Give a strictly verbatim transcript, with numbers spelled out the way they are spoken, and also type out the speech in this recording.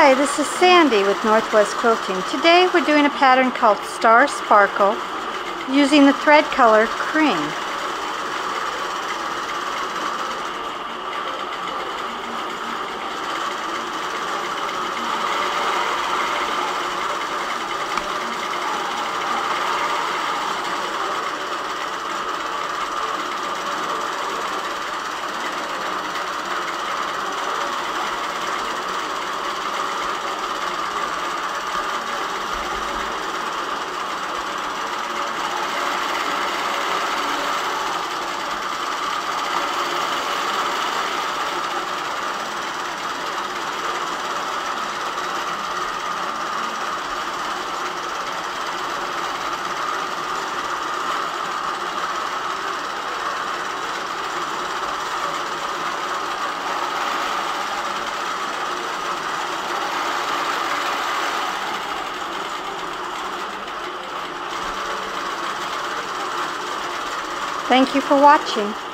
Hi, this is Sandy with Northwest Quilting. Today we're doing a pattern called Star Sparkle using the thread color Cream. Thank you for watching.